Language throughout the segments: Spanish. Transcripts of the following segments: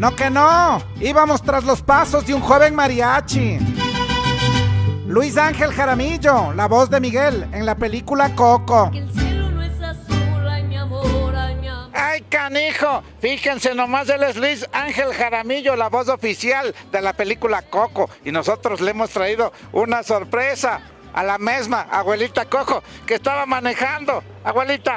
No que no, íbamos tras los pasos de un joven mariachi. Luis Ángel Jaramillo, la voz de Miguel en la película Coco. ¡Ay, canijo! Fíjense nomás, él es Luis Ángel Jaramillo, la voz oficial de la película Coco. Y nosotros le hemos traído una sorpresa a la misma abuelita Coco, que estaba manejando. Abuelita.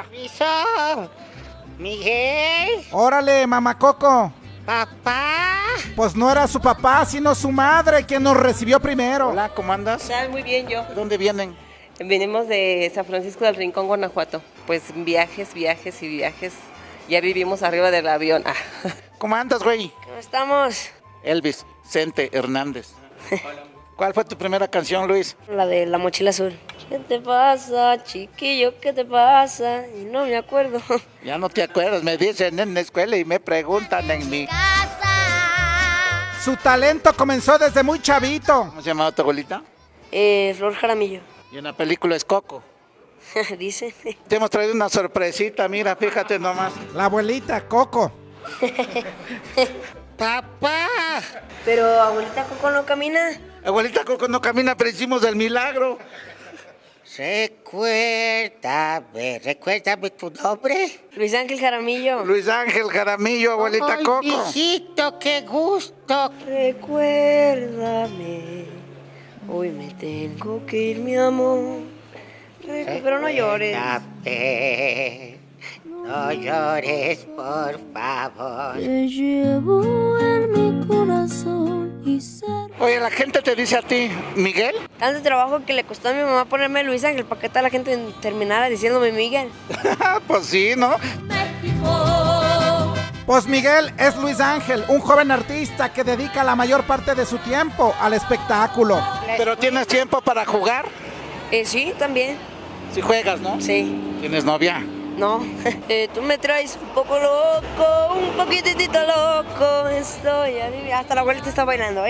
Miguel. Órale, mamá Coco. Papá. Pues no era su papá, sino su madre quien nos recibió primero. Hola, ¿cómo andas? Muy bien, yo. ¿De dónde vienen? Venimos de San Francisco del Rincón, Guanajuato. Pues viajes y viajes. Ya vivimos arriba del avión. ¿Cómo andas, güey? ¿Cómo estamos? Elvis Cente Hernández. ¿Cuál fue tu primera canción, Luis? La de La Mochila Azul. ¿Qué te pasa, chiquillo? ¿Qué te pasa? Y no me acuerdo. Ya no te acuerdas, me dicen en la escuela y me preguntan en mi casa. Su talento comenzó desde muy chavito. ¿Cómo se llamaba tu abuelita? Flor Jaramillo. Y en la película es Coco. Dice. Te hemos traído una sorpresita, mira, fíjate nomás. La abuelita Coco. ¡Papá! Pero abuelita Coco no camina. Abuelita Coco no camina, pero hicimos el milagro. Recuérdame tu nombre. Luis Ángel Jaramillo. Luis Ángel Jaramillo, abuelita Ay, Coco. Hijito, qué gusto. Recuérdame, hoy me tengo que ir, mi amor. Pero no llores. No llores, por favor. Te llevo en mi corazón y Oye, la gente te dice a ti, Miguel. Tanto trabajo que le costó a mi mamá ponerme Luis Ángel para que toda la gente terminara diciéndome Miguel. Pues sí, ¿no? Pues Miguel es Luis Ángel, un joven artista que dedica la mayor parte de su tiempo al espectáculo. ¿Pero tienes tiempo para jugar? Sí, también. Si juegas, ¿no? Sí. ¿Tienes novia? No. Tú me traes un poco loco, un poquitito loco. Estoy hasta la abuelita está bailando,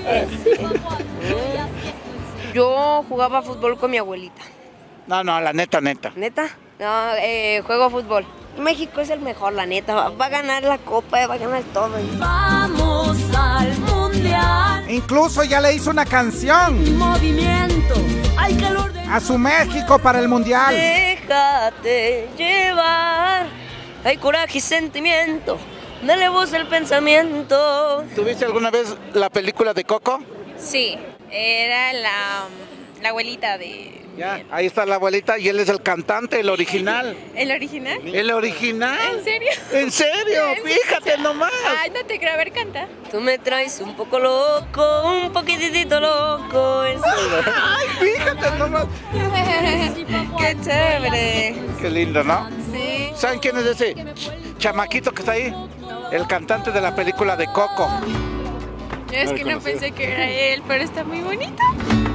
Yo jugaba fútbol con mi abuelita. No, la neta. ¿Neta? No, juego fútbol. México es el mejor, la neta. Va a ganar la copa, va a ganar todo. vamos al mundial. Incluso ya le hizo una canción. Movimiento, hay calor de... A su México para el mundial. Déjate llevar. Hay coraje y sentimiento. Dale voz al pensamiento. ¿Tuviste alguna vez la película de Coco? Sí, era la abuelita de... Ya, ahí está la abuelita y él es el cantante, el original. ¿El original? ¿El original? ¿En serio? ¿En serio? Fíjate nomás. Ay, no te creo, a ver, canta. Tú me traes un poco loco, un poquitito loco. Ay, fíjate nomás. Qué chévere. Qué lindo, ¿no? Sí. ¿Saben quién es ese chamaquito que está ahí? El cantante de la película de Coco. Yo es que no pensé que era él, pero está muy bonito.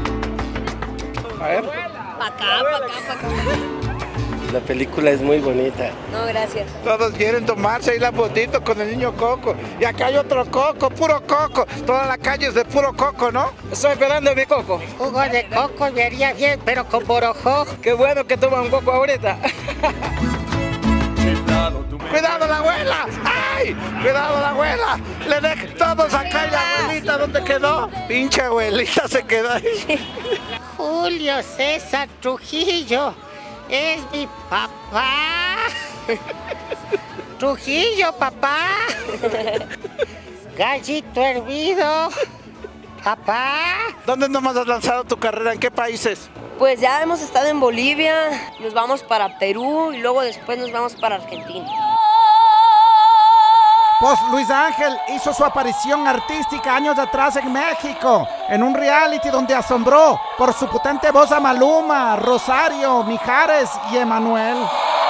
A ver. Pa' acá. La película es muy bonita. No, gracias. Todos quieren tomarse ahí la fotito con el niño Coco. Y acá hay otro Coco, puro Coco. Toda la calle es de puro Coco, ¿no? Estoy esperando mi coco. Jugo de coco me haría bien, pero con borojó. Qué bueno que toma un coco ahorita. ¡Cuidado la abuela! ¡Ay! ¡Cuidado la abuela! Le dejo todos acá y la abuelita, ¿dónde quedó? Pinche abuelita se quedó ahí. Julio César Trujillo es mi papá. Trujillo, papá. Gallito hervido, papá. ¿Dónde nomás has lanzado tu carrera? ¿En qué países? Pues ya hemos estado en Bolivia, nos vamos para Perú y luego después nos vamos para Argentina. Pues Luis Ángel hizo su aparición artística años atrás en México, en un reality donde asombró por su potente voz a Maluma, Rosario, Mijares y Emanuel.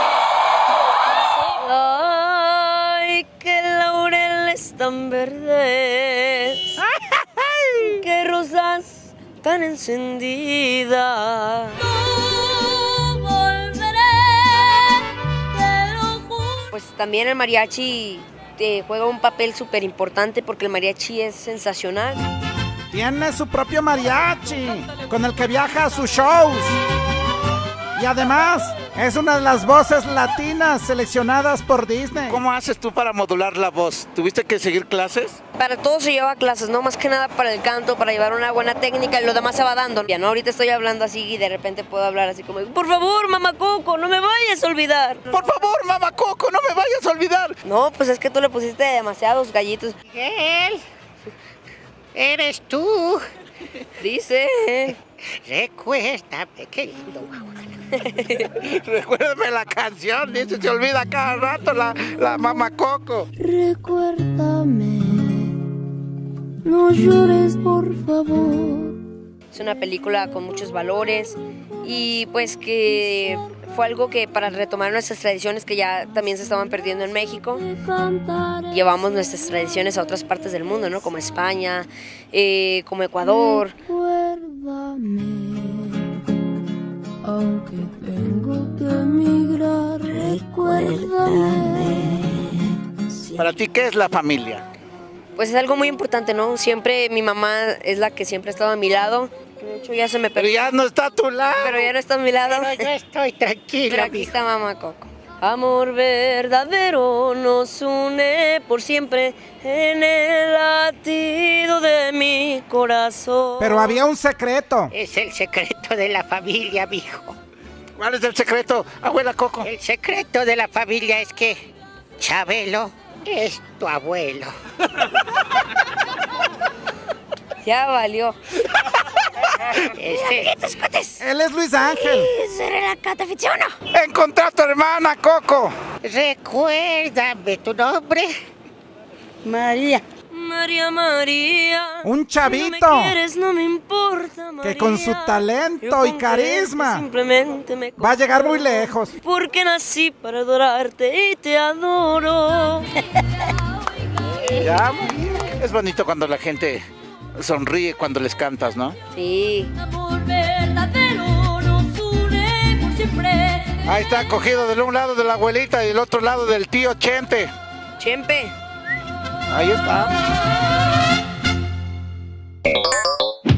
Ay, que laureles tan verdes, que rosas tan encendidas. No volveré, te lo juro. Pues también el mariachi juega un papel súper importante porque el mariachi es sensacional. Tiene su propio mariachi, con el que viaja a sus shows. Y además, Es una de las voces latinas seleccionadas por Disney. ¿Cómo haces tú para modular la voz? ¿Tuviste que seguir clases? Para todo se lleva clases, ¿no? Más que nada para el canto, para llevar una buena técnica y lo demás se va dando. Ya no, ahorita estoy hablando así y de repente puedo hablar así como, por favor, mamá Coco, no me vayas a olvidar. Por favor, mamá Coco, no me vayas a olvidar. No, pues es que tú le pusiste demasiados gallitos. Miguel, eres tú. Dice. Recuérdame, qué lindo. Recuérdame la canción, dice, se olvida cada rato la mamá Coco. Recuérdame, no llores por favor. Es una película con muchos valores y pues que fue algo que para retomar nuestras tradiciones que ya también se estaban perdiendo en México. Llevamos nuestras tradiciones a otras partes del mundo, ¿no? Como España, como Ecuador. Recuérdame, aunque tengo que emigrar, recuérdame. Para ti, ¿qué es la familia? Pues es algo muy importante, ¿no? Siempre mi mamá es la que siempre ha estado a mi lado. De hecho, ya se me Pero perdió. ya no está a tu lado. Pero ya no está a mi lado. Pero yo estoy Pero tranquila, aquí mijo. está mamá Coco. Amor verdadero nos une por siempre en el latido de mi corazón. Pero había un secreto. Es el secreto de la familia, mijo. ¿Cuál es el secreto, abuela Coco? El secreto de la familia es que Chabelo es tu abuelo. Ya valió. Él es Luis Ángel. ¿Será la catafición o no? Encontré a tu hermana, Coco. Recuérdame tu nombre. María. María, María. Un chavito. Si no me quieres, no me importa, María. Que con su talento Yo y comprendo carisma que simplemente me va a llegar muy lejos. Porque nací para adorarte y te adoro. Ya, muy bien. Es bonito cuando la gente sonríe cuando les cantas, ¿no? Sí. Amor verdadero nos une por siempre. Ahí está cogido del un lado de la abuelita y del otro lado del tío Chente. Chempe. Ahí está.